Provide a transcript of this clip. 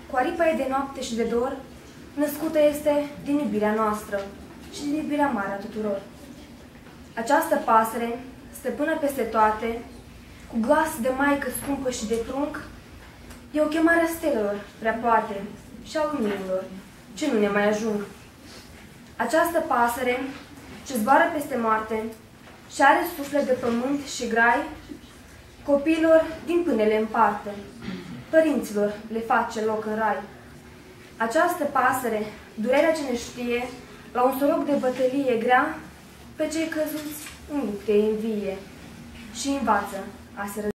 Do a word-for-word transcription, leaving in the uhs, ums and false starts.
cu aripa ei de noapte și de dor, născută este din iubirea noastră și din iubirea mare a tuturor. Această pasăre, stăpână peste toate, cu glas de maică scumpă și de prunc, e o chemare a stelelor prea poate și a luminilor, ce nu ne mai ajung. Această pasăre ce zboară peste moarte și are suflet de pământ și grai, copiilor din pâine le împarte, părinților le face loc în rai. Această pasăre, durerea ce ne știe, la un soroc de bătălie grea, pe cei căzuți în lupte învie și învață a se